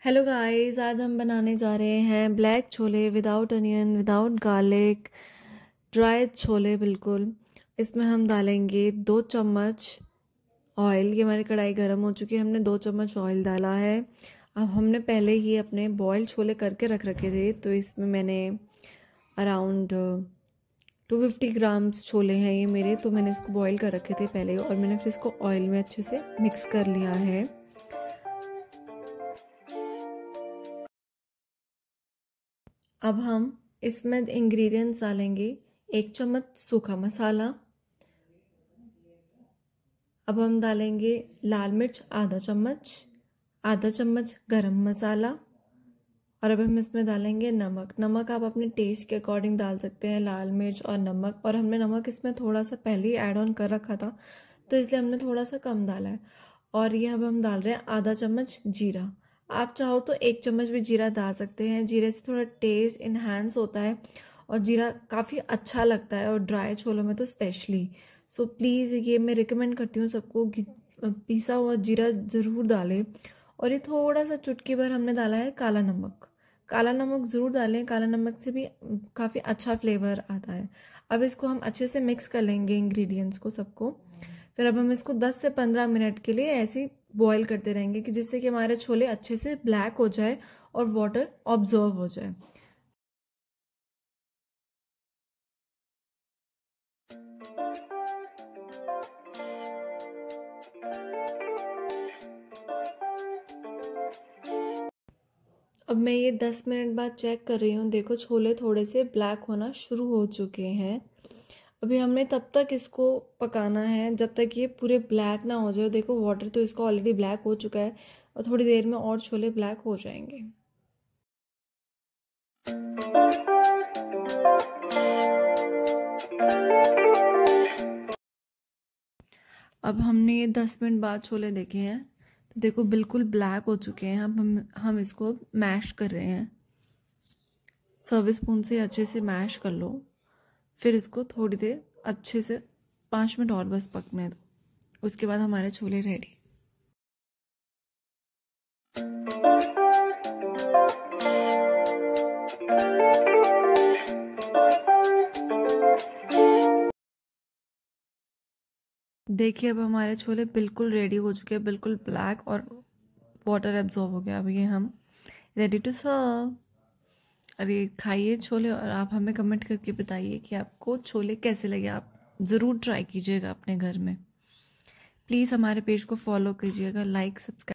Hello guys, आज हम बनाने जा रहे हैं black chole without onion without garlic, dry chole बिल्कुल। इसमें हम डालेंगे 2 चम्मच ऑयल। ये हमारी कढ़ाई गर्म हो चुकी है, हमने 2 चम्मच ऑयल डाला है। अब हमने पहले ही अपने बॉइल्ड छोले करके रख रखे थे, तो इसमें मैंने अराउंड 250 ग्राम्स छोले हैं ये मेरे, तो मैंने इसको बॉईल कर रखे थे पहले और मैंने फिर इसको ऑयल में अच्छे से मिक्स कर लिया है। अब हम इसमें इंग्रेडिएंट्स डालेंगे 1 चम्मच सूखा मसाला। अब हम डालेंगे लाल मिर्च आधा चम्मच गरम मसाला, और अब हम इसमें डालेंगे नमक आप अपने टेस्ट के अकॉर्डिंग डाल सकते हैं, लाल मिर्च और नमक। और हमने नमक इसमें थोड़ा सा पहले ही ऐड ऑन कर रखा था, तो इसलिए हमने थोड़ा सा कम डाला है। और ये अब हम डाल रहे हैं आधा चम्मच जीरा। आप चाहो तो 1 चम्मच भी जीरा डाल सकते हैं, जीरे से थोड़ा टेस्ट इन्हांस होता है और जीरा काफ़ी अच्छा लगता है, और ड्राई छोलों में तो स्पेशली। सो प्लीज़ ये मैं रिकमेंड करती हूँ सबको कि पिसा हुआ जीरा ज़रूर डालें। और ये थोड़ा सा चुटकी भर हमने डाला है काला नमक ज़रूर डालें, काला नमक से भी काफ़ी अच्छा फ्लेवर आता है। अब इसको हम अच्छे से मिक्स कर लेंगे इंग्रेडिएंट्स को सबको। फिर अब हम इसको 10 से 15 मिनट के लिए ऐसे ही बॉईल करते रहेंगे कि जिससे कि हमारे छोले अच्छे से ब्लैक हो जाए और वाटर ऑब्जर्व हो जाए। अब मैं ये 10 मिनट बाद चेक कर रही हूँ, देखो छोले थोड़े से ब्लैक होना शुरू हो चुके हैं। अभी हमने तब तक इसको पकाना है जब तक ये पूरे ब्लैक ना हो जाए। देखो वाटर तो इसका ऑलरेडी ब्लैक हो चुका है और थोड़ी देर में और छोले ब्लैक हो जाएंगे। अब हमने ये 10 मिनट बाद छोले देखे हैं, तो देखो बिल्कुल ब्लैक हो चुके हैं। अब हम इसको मैश कर रहे हैं, सर्विस स्पून से अच्छे से मैश कर लो। फिर इसको थोड़ी देर अच्छे से 5 मिनट और बस पकने दो, उसके बाद हमारे छोले रेडी। देखिए अब हमारे छोले बिल्कुल रेडी हो चुके हैं, बिल्कुल ब्लैक और वाटर एब्जॉर्ब हो गया। अब ये हम रेडी टू सर्व। अरे खाइए छोले और आप हमें कमेंट करके बताइए कि आपको छोले कैसे लगे। आप ज़रूर ट्राई कीजिएगा अपने घर में। प्लीज़ हमारे पेज को फॉलो कीजिएगा, लाइक सब्सक्राइब।